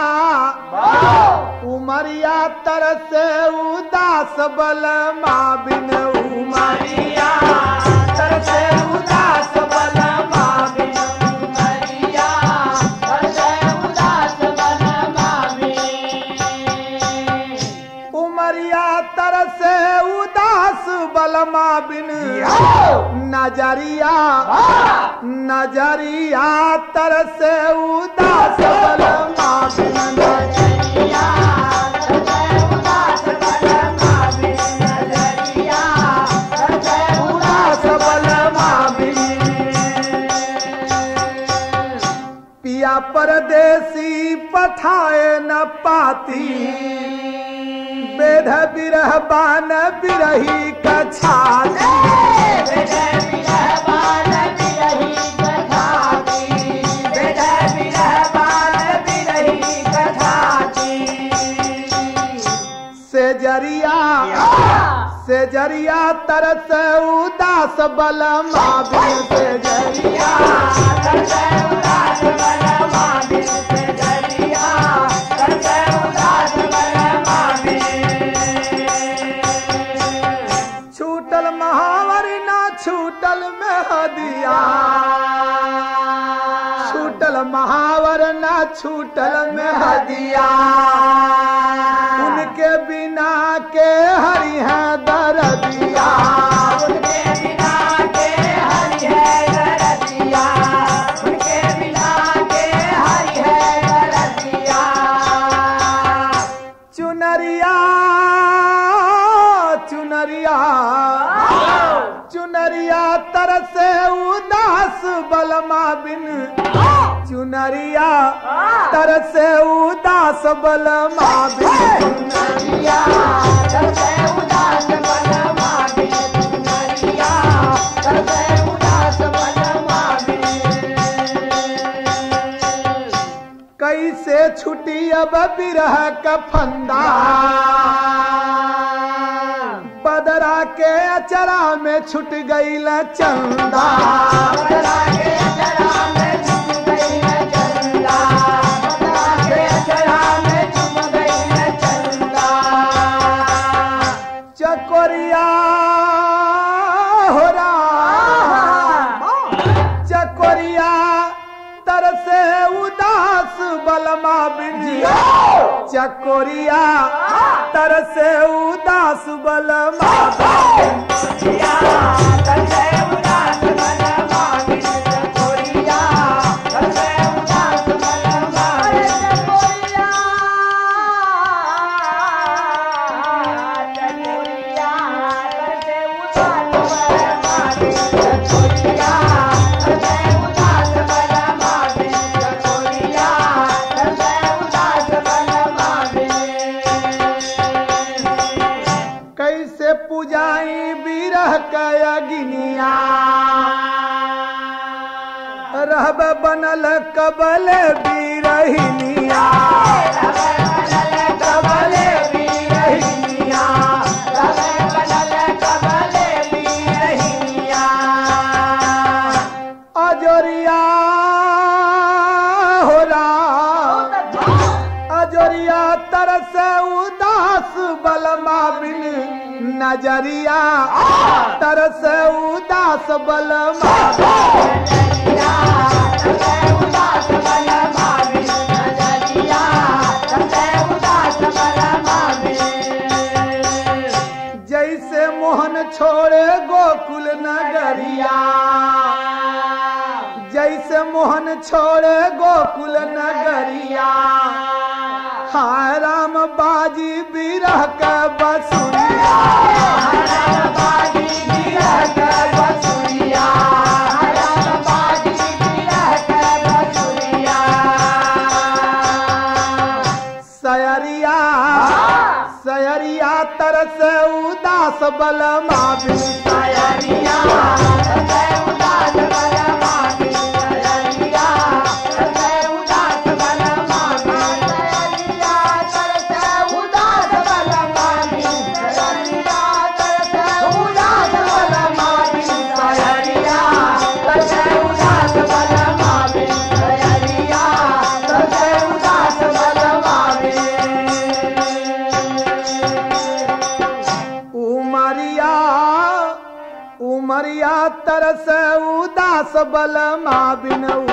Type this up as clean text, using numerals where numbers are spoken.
उमरिया तरसे उदास बलमा बिन उमरिया तरसे उदास बलमा बिन उमरिया तरसे उदास बलमा बिन उमरिया तरसे उदास बलमा बिन नजरिया नजरिया तरसे उदास बलमा बिन नजरिया तरसे उदास बलमा बिन नजरिया तरसे उदास बलमा बिन पिया परदेसी पठाए न पाती बेध बिरह बान बिरही कछाती बेध बिरह बान बिरही कछाती बेध बिरह बान बिरही कछाती से जरिया तरस उदास बलमा बिन से जरिया तरस उदास बलमा बिन से जरिया तरस उदास बलमा बिन छूटल महावर ना छूटल मेहदिया छूटल महावर ना छूटल मेहदिया उनके बिना के हरि है दरदिया उनके बिना के हरि है दरदिया उनके बिना के हरि है दरदिया चुनरिया चुनरिया चुनरिया तरसे उदास बलमा बिन चुनरिया तरसे उदास बलमा बिन चुनरिया तरसे उदास बलमा बिन चुनरिया तरसे उदास बलमा बिन कैसे छुटी अब बिरह का फंदा बदरा के अचरा में छुट गई चंदा बदरा के अचरा में छुट गई चंदा बदरा के अचरा में छुट गई चंदा चकोरिया हो रहा चकोरिया तरसे उदास बलमा बिन चकोरिया तरसे उदास बलमा चकोरिया तरसे उदास बलमा बिन चकोरिया तरसे उदास बलमा चकोरिया चकोरिया तरसे उदास बलमा बिन चकोरिया तरसे उदास बलमा बिन चकोरिया तरसे उदास बलमा बिन कैसे पूजाई बिरह कया गिनिया रहब बनल कबल बिरहिनिया रहब बनल कबल बिरहिनिया रहब बनल कबल बिरहिनिया अजोरिया हो रहा अजोरिया तरस उदास बलमा बिन नजरिया तरस उदास बलमा नजरिया तरस उदास बलमा बिन नजरिया तरस उदास बलमा बिन जैसे मोहन छोड़े गोकुल नगरिया जैसे मोहन छोड़े गोकुल नगरिया हाय राम बाजी बिरह का बसुरिया राम बाजी बिरह का बसुरिया राम बाजी बिरह का बसुरिया सयरिया सयरिया तरस उदास बलमा बिन सयरिया तरस उदास बलमा बिन सयरिया तरस उदास बलमा बिन सयरिया तरस उदास बलमा बिन सयरिया तरस उदास बलमा बिन सयरिया तरस उदास बलमा बिन सयरिया तरस उदास बलमा बल मा बिन